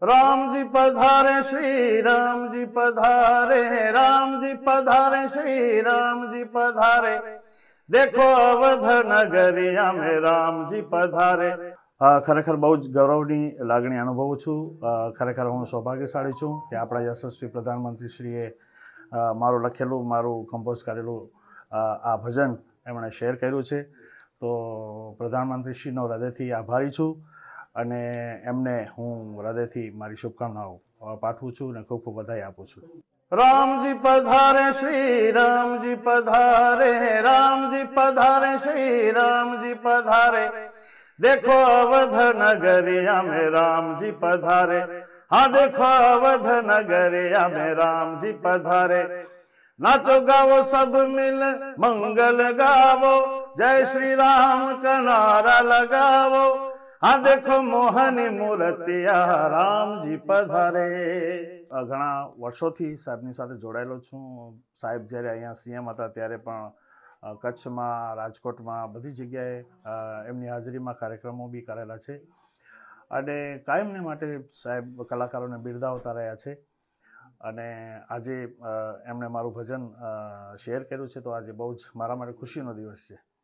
राम जी पधारे श्री राम जी पधारे, राम जी पधारे श्री राम जी पधारे, देखो अवध नगरिया में राम जी पधारे। खरेखर बहु ज गौरवनी लागणी अनुभवुं छुं। खरेखर हूँ सौभाग्यशाળી छुं કે આપણા યશસ્વી પ્રધાનમંત્રીશ્રીએ મારું લખેલું, મારું કમ્પોઝ કરેલું આ ભજન એમણે શેર કર્યું છે। તો પ્રધાનમંત્રીશ્રીનો હૃદયથી આભારી છું અને એમને હું હૃદયથી મારી શુભકામનાઓ પાઠવું છું અને ખૂબ ખૂબ વધાઈ આપું છું। राम जी पधारे श्री राम जी पधारे, राम जी पधारे श्री राम जी पधारे, देखो अवध नगरिया में राम जी पधारे। हाँ देखो अवध नगरिया में राम जी पधारे। नाचो गावो सब मिल मंगल गावो, जय श्री राम का नारा लगावो। हाँ देखो मोहनी मूर्तिया राम जी पधारे। घणा वर्षोथी साहेबनी साथे जोड़ायेलो छुं। साहेब ज्यारे अहींया सीएम हता त्यारे पण कच्छमां, राजकोटमां बधी जग्याए एमनी हाजरीमां कार्यक्रमो बी करेला छे अने कायमने माटे साहेब कलाकारोने बिरदावता रह्या छे। अने आजे एमणे मारुं भजन शेर कर्युं छे तो आजे बहु ज मारा माटे खुशीनो दिवस छे।